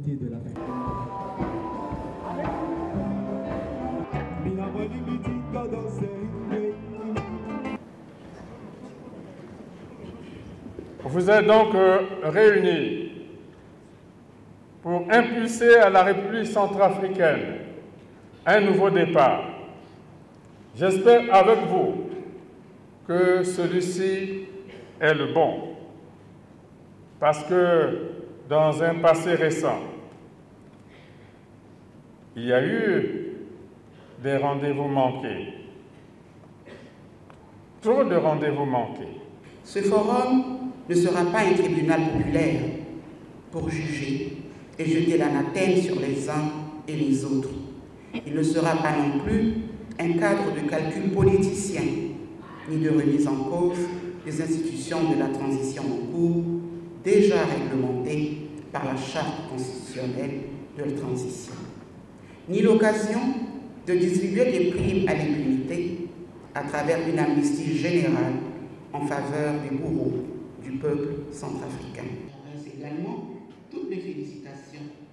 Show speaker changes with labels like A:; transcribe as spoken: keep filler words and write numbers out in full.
A: l'unité de la paix.
B: Vous êtes donc euh, réunis pour impulser à la République centrafricaine un nouveau départ. J'espère avec vous que celui-ci est le bon, parce que dans un passé récent, il y a eu des rendez-vous manqués, trop de rendez-vous manqués.
C: Ce forum ne sera pas un tribunal populaire pour juger et jeter l'anathème sur les uns et les autres. Il ne sera pas non plus un cadre de calcul politicien, ni de remise en cause des institutions de la transition en cours, déjà réglementées par la Charte constitutionnelle de la transition, ni l'occasion de distribuer des primes à l'impunité à travers une amnistie générale en faveur des bourreaux du peuple centrafricain. J'adresse également toutes mes félicitations